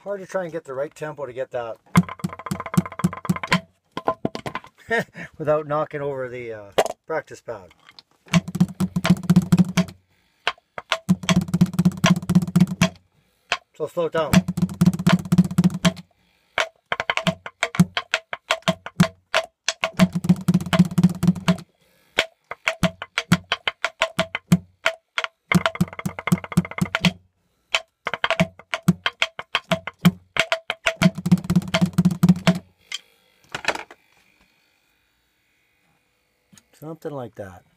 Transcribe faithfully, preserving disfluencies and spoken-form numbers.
hard to try and get the right tempo to get that without knocking over the uh, practice pad. So slow it down. Something like that.